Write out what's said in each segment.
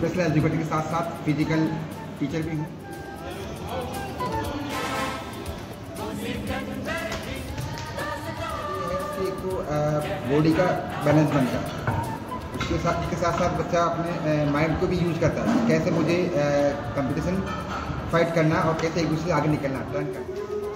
Special educator के साथ साथ फिजिकल टीचर भी हूँ। को बॉडी का बैलेंस बनता है, उसके साथ साथ बच्चा अपने माइंड को भी यूज करता है, कैसे मुझे कंपटीशन फाइट करना और कैसे एक दूसरे से आगे निकलना, टर्न करना।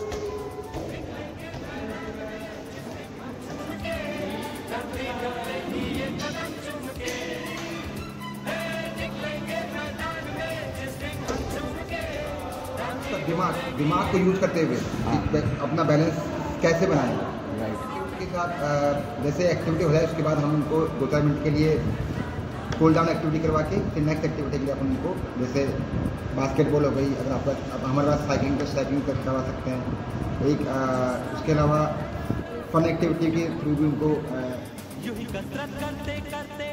दिमाग को यूज करते हुए अपना बैलेंस कैसे बनाएं। के साथ जैसे एक्टिविटी हो जाए उसके बाद हम उनको 2-4 मिनट के लिए कूल डाउन एक्टिविटी करवा के फिर नेक्स्ट एक्टिविटी के लिए अपन उनको, जैसे बास्केटबॉल हो गई, अगर आप हमारे पास साइकिलिंग करवा सकते हैं। एक उसके अलावा फन एक्टिविटी के थ्रू भी उनको